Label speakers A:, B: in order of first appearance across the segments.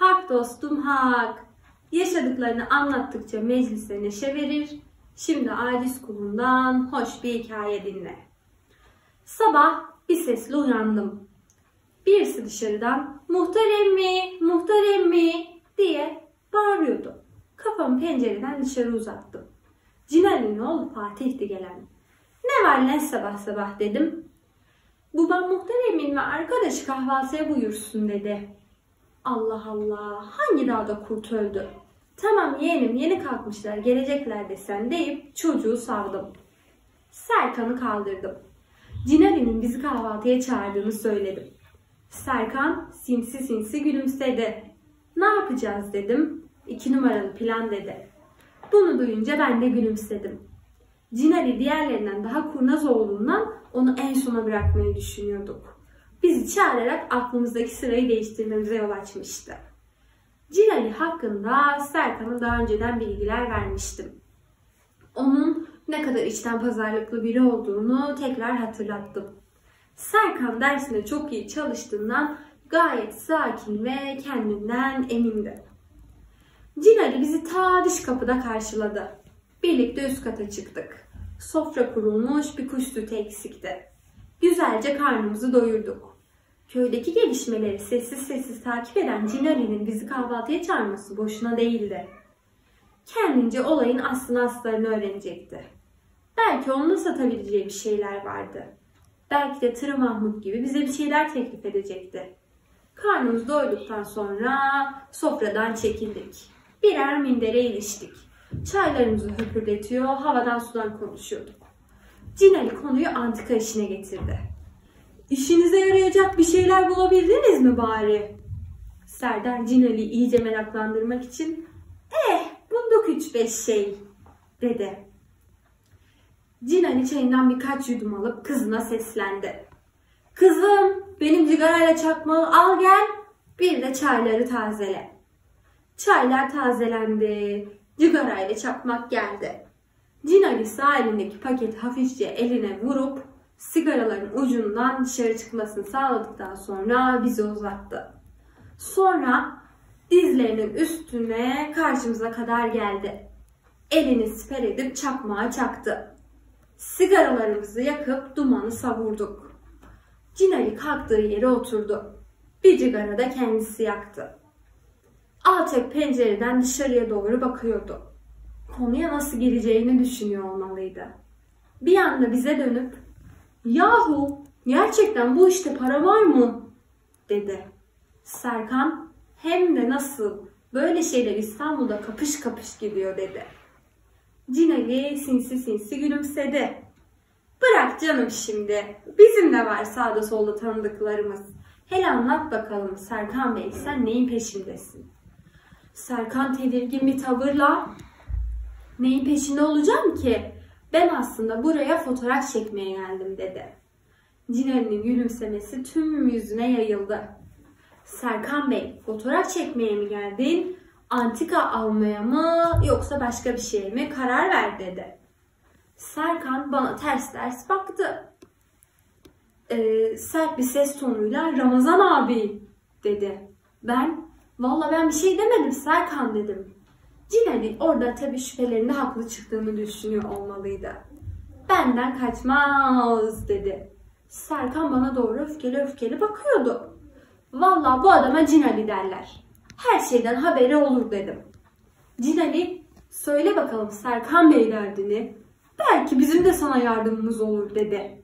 A: Hak dostum hak. Yaşadıklarını anlattıkça meclise neşe verir. Şimdi aciz kulundan hoş bir hikaye dinle. Sabah bir sesle uyandım. Birisi dışarıdan muhtar emmi, muhtar emmi diye bağırıyordu. Kafamı pencereden dışarı uzattım. Cinali'nin oğlu Fatih'ti gelen. Ne var lan sabah sabah dedim. Babam muhtar emmin ve arkadaşı kahvaltıya buyursun dedi. Allah Allah, hangi dağda kurt öldü? Tamam yeğenim, yeni kalkmışlar, gelecekler desen deyip çocuğu savdım. Serkan'ı kaldırdım. Cinali'nin bizi kahvaltıya çağırdığını söyledim. Serkan sinsi sinsi gülümsedi. Ne yapacağız dedim. 2 numaralı plan dedi. Bunu duyunca ben de gülümsedim. Cinali diğerlerinden daha kurnaz olduğundan onu en sona bırakmayı düşünüyorduk. Bizi çağırarak aklımızdaki sırayı değiştirmemize yol açmıştı. Cinali hakkında Serkan'a daha önceden bilgiler vermiştim. Onun ne kadar içten pazarlıklı biri olduğunu tekrar hatırlattım. Serkan dersine çok iyi çalıştığından gayet sakin ve kendinden emindi. Cinali bizi ta dış kapıda karşıladı. Birlikte üst kata çıktık. Sofra kurulmuş, bir kuş sütü eksikti. Güzelce karnımızı doyurduk. Köydeki gelişmeleri sessiz sessiz takip eden Cinali'nin bizi kahvaltıya çağırması boşuna değildi. Kendince olayın aslını aslarını öğrenecekti. Belki onun da satabileceği bir şeyler vardı. Belki de Tırı Mahmut gibi bize bir şeyler teklif edecekti. Karnımız doyduktan sonra sofradan çekildik. Birer mindere iliştik. Çaylarımızı höpürdetiyor, havadan sudan konuşuyorduk. Cinali konuyu antika işine getirdi. İşinize yarayacak bir şeyler bulabildiniz mi bari? Serdar Cinali'yi iyice meraklandırmak için bulduk 3-5 şey dedi. Cinali çayından birkaç yudum alıp kızına seslendi. Kızım benim cigarayla çakmağı al gel, bir de çayları tazele. Çaylar tazelendi, cigarayla çakmak geldi. Cinali sağ elindeki paketi hafifçe eline vurup sigaraların ucundan dışarı çıkmasını sağladıktan sonra bizi uzattı. Sonra dizlerinin üstüne karşımıza kadar geldi. Elini siper edip çakmağa çaktı. Sigaralarımızı yakıp dumanı savurduk. Cinali kalktığı yere oturdu. Bir cigara da kendisi yaktı. Alçak pencereden dışarıya doğru bakıyordu. Konuya nasıl gireceğini düşünüyor olmalıydı. Bir anda bize dönüp "Yahu, gerçekten bu işte para var mı?" dedi. Serkan hem de nasıl, böyle şeyler İstanbul'da kapış kapış gidiyor dedi. Cinali sinsi sinsi gülümsedi. Bırak canım şimdi, bizim de var sağda solda tanıdıklarımız. Hele anlat bakalım Serkan Bey, sen neyin peşindesin? Serkan tedirgin bir tavırla "Neyin peşinde olacağım ki? Ben aslında buraya fotoğraf çekmeye geldim" dedi. Cinali'nin gülümsemesi tüm yüzüne yayıldı. Serkan Bey, fotoğraf çekmeye mi geldin? Antika almaya mı yoksa başka bir şeye mi? Karar ver dedi. Serkan bana ters ters baktı. Sert bir ses tonuyla "Ramazan abi" dedi. Vallahi ben bir şey demedim Serkan dedim. Cinali orada tabii şüphelerinde haklı çıktığını düşünüyor olmalıydı. Benden kaçmaz dedi. Serkan bana doğru öfkeli öfkeli bakıyordu. Vallahi bu adama Cinali derler. Her şeyden haberi olur dedim. Cinali söyle bakalım Serkan Bey derdini. Belki bizim de sana yardımımız olur dedi.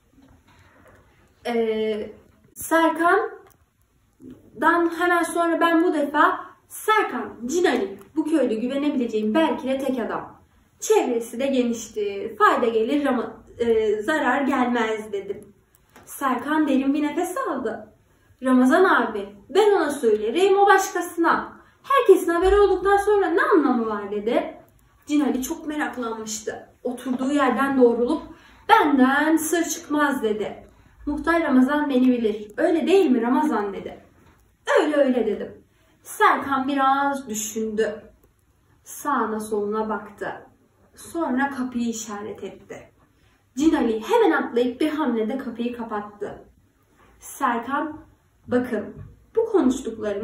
A: Serkan'dan hemen sonra ben bu defa Serkan, Cinali bu köyde güvenebileceğim belki de tek adam. Çevresi de geniştir. Fayda gelir ama zarar gelmez dedim. Serkan derin bir nefes aldı. Ramazan abi, ben ona söylerim, o başkasına. Herkesin haberi olduktan sonra ne anlamı var dedi. Cinali çok meraklanmıştı. Oturduğu yerden doğrulup benden sır çıkmaz dedi. Muhtar Ramazan beni bilir. Öyle değil mi Ramazan dedi. Öyle dedim. Serkan biraz düşündü. Sağına soluna baktı. Sonra kapıyı işaret etti. Cinali hemen atlayıp bir hamlede kapıyı kapattı. Serkan, bakın bu konuştuklarımız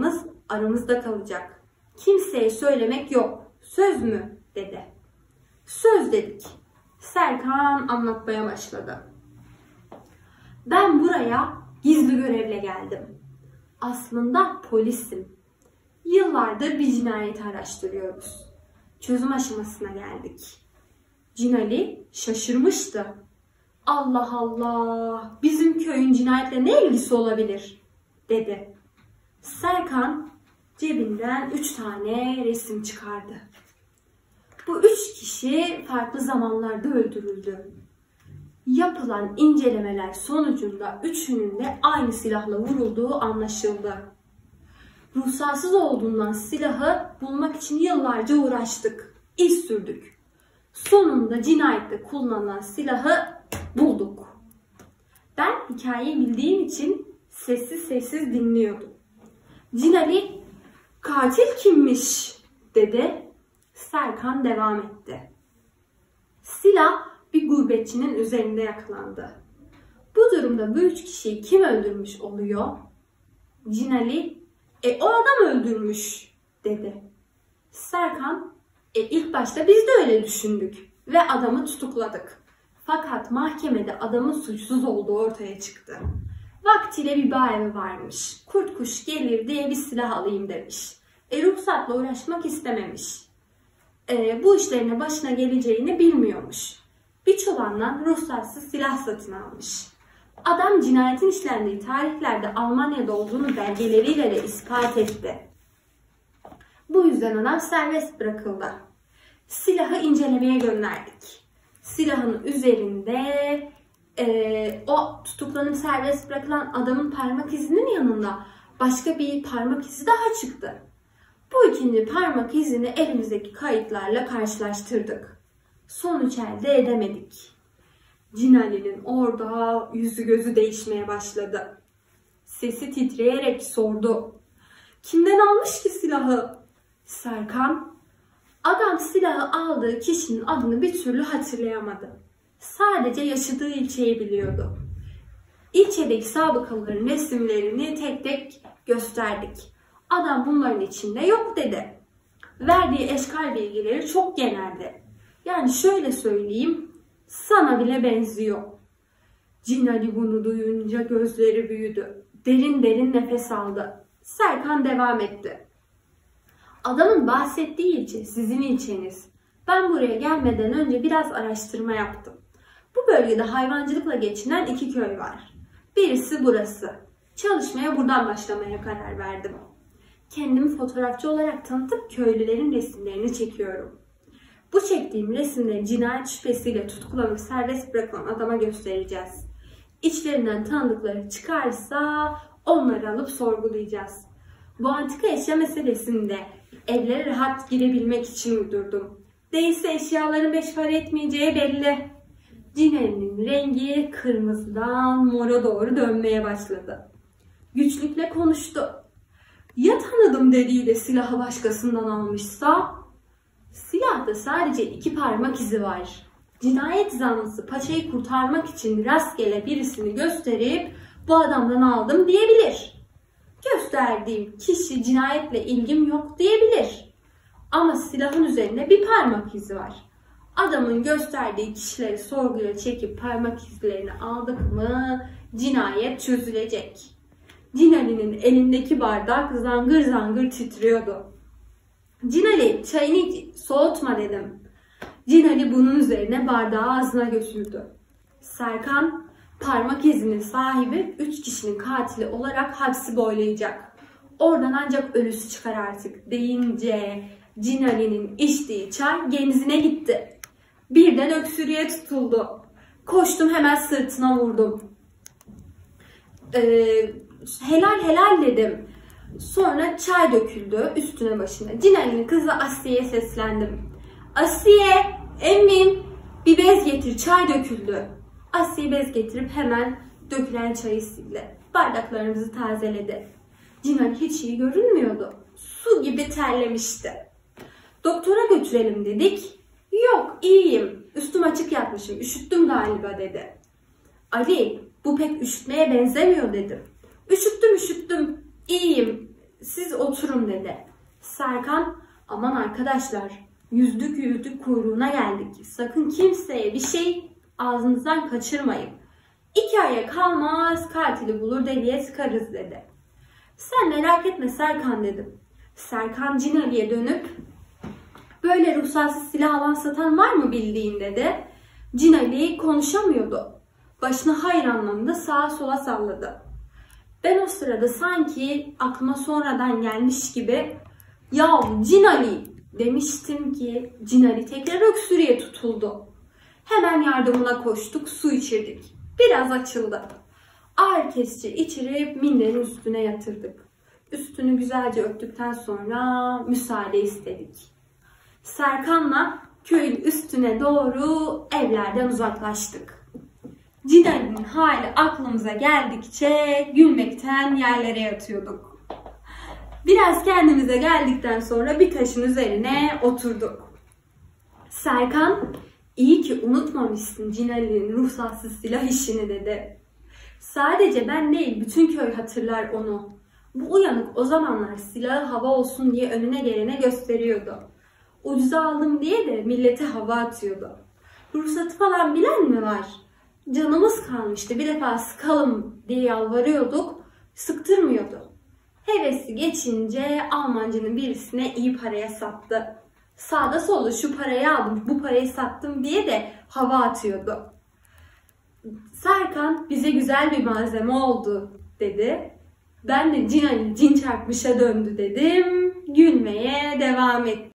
A: Aramızda kalacak. Kimseye söylemek yok. Söz mü? Dedi. Söz dedik. Serkan anlatmaya başladı. Ben buraya gizli görevle geldim. Aslında polisim. Yıllardır bir cinayeti araştırıyoruz. Çözüm aşamasına geldik. Cinali şaşırmıştı. Allah Allah, bizim köyün cinayetle ne ilgisi olabilir? Dedi. Serkan cebinden 3 tane resim çıkardı. Bu 3 kişi farklı zamanlarda öldürüldü. Yapılan incelemeler sonucunda üçünün de aynı silahla vurulduğu anlaşıldı. Ruhsatsız olduğundan silahı bulmak için yıllarca uğraştık. İz sürdük. Sonunda cinayette kullanılan silahı bulduk. Ben hikayeyi bildiğim için sessiz sessiz dinliyordum. Cinali, katil kimmiş? Dedi. Serkan devam etti. Silah bir gurbetçinin üzerinde yakalandı. Bu durumda bu 3 kişiyi kim öldürmüş oluyor? Cinali, o adam öldürmüş dedi. Serkan, ilk başta biz de öyle düşündük ve adamı tutukladık. Fakat mahkemede adamın suçsuz olduğu ortaya çıktı. Vaktiyle bir bağ varmış. Kurt kuş gelir diye bir silah alayım demiş. Ruhsatla uğraşmak istememiş. Bu işlerine başına geleceğini bilmiyormuş. Bir çobandan ruhsatsız silah satın almış. Adam cinayetin işlendiği tarihlerde Almanya'da olduğunu belgeleriyle de ispat etti. Bu yüzden adam serbest bırakıldı. Silahı incelemeye gönderdik. Silahın üzerinde o tutuklanıp serbest bırakılan adamın parmak izinin yanında başka bir parmak izi daha çıktı. Bu ikinci parmak izini elimizdeki kayıtlarla karşılaştırdık. Sonuç elde edemedik. Cinali'nin orada yüzü gözü değişmeye başladı. Sesi titreyerek sordu. Kimden almış ki silahı? Serkan, adam silahı aldığı kişinin adını bir türlü hatırlayamadı. Sadece yaşadığı ilçeyi biliyordu. İlçedeki sabıkaların resimlerini tek tek gösterdik. Adam bunların içinde yok dedi. Verdiği eşkal bilgileri çok geneldi. Yani şöyle söyleyeyim, sana bile benziyor. Cinali bunu duyunca gözleri büyüdü. Derin derin nefes aldı. Serkan devam etti. Adamın bahsettiği ilçe sizin ilçeniz. Ben buraya gelmeden önce biraz araştırma yaptım. Bu bölgede hayvancılıkla geçinen 2 köy var. Birisi burası. Çalışmaya buradan başlamaya karar verdim. Kendimi fotoğrafçı olarak tanıtıp köylülerin resimlerini çekiyorum. Bu çektiğim resimleri cinayet şüphesiyle tutuklanıp serbest bırakılan adama göstereceğiz. İçlerinden tanıdıkları çıkarsa onları alıp sorgulayacağız. Bu antika eşya meselesinde evlere rahat girebilmek için uydurdum. Değilse eşyaların 5 para etmeyeceği belli. Cinali'nin rengi kırmızıdan mora doğru dönmeye başladı. Güçlükle konuştu. Ya tanıdım dediğiyle silahı başkasından almışsa? Silahta sadece 2 parmak izi var. Cinayet zanlısı paçayı kurtarmak için rastgele birisini gösterip bu adamdan aldım diyebilir. Gösterdiğim kişi cinayetle ilgim yok diyebilir. Ama silahın üzerinde bir parmak izi var. Adamın gösterdiği kişileri sorguya çekip parmak izlerini aldık mı cinayet çözülecek. Cinali'nin elindeki bardak zangır zangır titriyordu. Cinali, çayını soğutma dedim. Cinali bunun üzerine bardağı ağzına götürdü. Serkan, parmak izinin sahibi 3 kişinin katili olarak hapsi boylayacak. Oradan ancak ölüsü çıkar artık deyince Cinali'nin içtiği çay genzine gitti. Birden öksürüğe tutuldu. Koştum hemen sırtına vurdum. Helal helal dedim. Sonra çay döküldü üstüne başına. Cinali'nin kızı Asiye'ye seslendim. Asiye, emmim bir bez getir, çay döküldü. Asiye bez getirip hemen dökülen çayı sildi. Bardaklarımızı tazeledi. Cinali hiç iyi görünmüyordu. Su gibi terlemişti. Doktora götürelim dedik. Yok, iyiyim. Üstüm açık yatmışım. Üşüttüm galiba dedi. Ali, bu pek üşütmeye benzemiyor dedim. Üşüttüm. İyiyim. Siz oturun dedi. Serkan, aman arkadaşlar, yüzdük kuyruğuna geldik. Sakın kimseye bir şey ağzınızdan kaçırmayın. 2 aya kalmaz katili bulur deliye sıkarız dedi. Sen merak etme Serkan dedim. Serkan Cinali'ye dönüp böyle ruhsatsız silah alan satan var mı bildiğin dedi. Cinali konuşamıyordu. Başını hayır anlamında sağa sola salladı. Ben o sırada sanki aklıma sonradan gelmiş gibi ya Cinali demiştim ki Cinali tekrar öksürüğe tutuldu. Hemen yardımına koştuk, su içirdik. Biraz açıldı. Ağır kesici içirip minderin üstüne yatırdık. Üstünü güzelce örttükten sonra müsaade istedik. Serkan'la köyün üstüne doğru evlerden uzaklaştık. Cinali'nin hali aklımıza geldikçe gülmekten yerlere yatıyorduk. Biraz kendimize geldikten sonra bir taşın üzerine oturduk. Serkan, iyi ki unutmamışsın Cinali'nin ruhsatsız silah işini dedi. Sadece ben değil, bütün köy hatırlar onu. Bu uyanık o zamanlar silahı hava olsun diye önüne gelene gösteriyordu. Ucuza aldım diye de millete hava atıyordu. Ruhsatı falan bilen mi var? Canımız kalmıştı, bir defa sıkalım diye yalvarıyorduk, sıktırmıyordu. Hevesi geçince Almancının birisine iyi paraya sattı. Sağda solda şu parayı aldım, bu parayı sattım diye de hava atıyordu. Serkan bize güzel bir malzeme oldu dedi. Ben de Cinali cin çarpmışa döndü dedim. Gülmeye devam ettim.